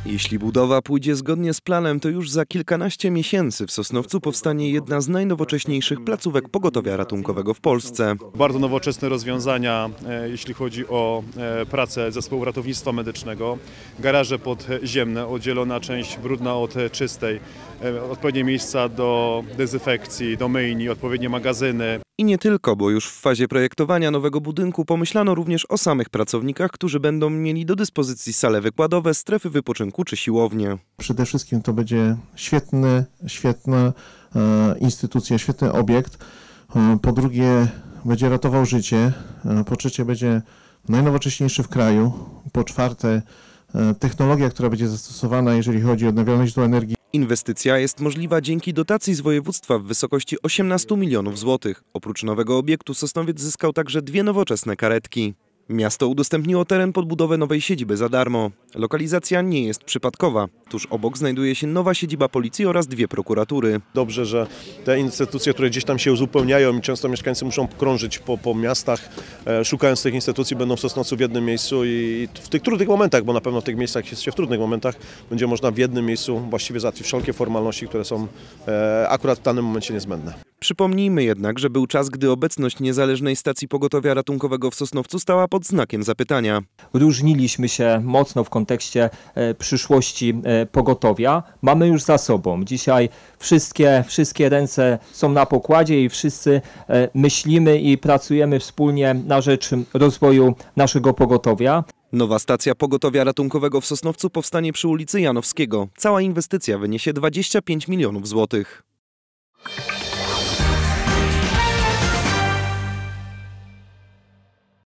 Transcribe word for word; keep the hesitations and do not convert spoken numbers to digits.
Jeśli budowa pójdzie zgodnie z planem, to już za kilkanaście miesięcy w Sosnowcu powstanie jedna z najnowocześniejszych placówek pogotowia ratunkowego w Polsce. Bardzo nowoczesne rozwiązania, jeśli chodzi o pracę zespołu ratownictwa medycznego. Garaże podziemne, oddzielona część brudna od czystej, odpowiednie miejsca do dezynfekcji, do myjni, odpowiednie magazyny. I nie tylko, bo już w fazie projektowania nowego budynku pomyślano również o samych pracownikach, którzy będą mieli do dyspozycji sale wykładowe, strefy wypoczynku czy siłownie. Przede wszystkim to będzie świetny, świetna e, instytucja, świetny obiekt. E, po drugie będzie ratował życie. E, po trzecie będzie najnowocześniejszy w kraju. Po czwarte e, technologia, która będzie zastosowana, jeżeli chodzi o odnawialne źródła energii. Inwestycja jest możliwa dzięki dotacji z województwa w wysokości osiemnastu milionów złotych. Oprócz nowego obiektu Sosnowiec zyskał także dwie nowoczesne karetki. Miasto udostępniło teren pod budowę nowej siedziby za darmo. Lokalizacja nie jest przypadkowa. Tuż obok znajduje się nowa siedziba policji oraz dwie prokuratury. Dobrze, że te instytucje, które gdzieś tam się uzupełniają i często mieszkańcy muszą krążyć po, po miastach, e, szukając tych instytucji, będą w Sosnowcu w jednym miejscu i w tych trudnych momentach, bo na pewno w tych miejscach jest się w trudnych momentach, będzie można w jednym miejscu właściwie załatwić wszelkie formalności, które są e, akurat w danym momencie niezbędne. Przypomnijmy jednak, że był czas, gdy obecność niezależnej stacji pogotowia ratunkowego w Sosnowcu stała pod znakiem zapytania. Różniliśmy się mocno w kontekście e, przyszłości e, pogotowia. Mamy już za sobą. Dzisiaj wszystkie, wszystkie ręce są na pokładzie i wszyscy e, myślimy i pracujemy wspólnie na rzecz rozwoju naszego pogotowia. Nowa stacja pogotowia ratunkowego w Sosnowcu powstanie przy ulicy Janowskiego. Cała inwestycja wyniesie dwadzieścia pięć milionów złotych.